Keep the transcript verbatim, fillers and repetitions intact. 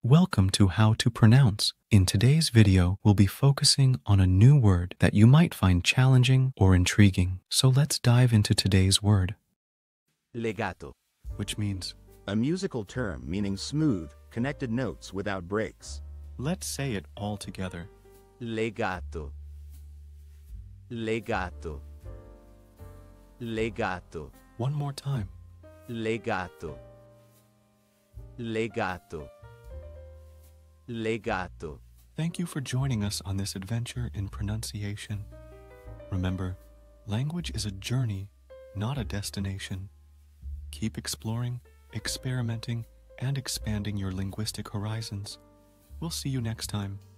Welcome to How to Pronounce. In today's video, we'll be focusing on a new word that you might find challenging or intriguing. So let's dive into today's word. Legato. Which means, A musical term meaning smooth, connected notes without breaks. let's say it all together. Legato. Legato. Legato. One more time. Legato. Legato. Legato. Thank you for joining us on this adventure in pronunciation. Remember, language is a journey, not a destination. Keep exploring, experimenting, and expanding your linguistic horizons. We'll see you next time.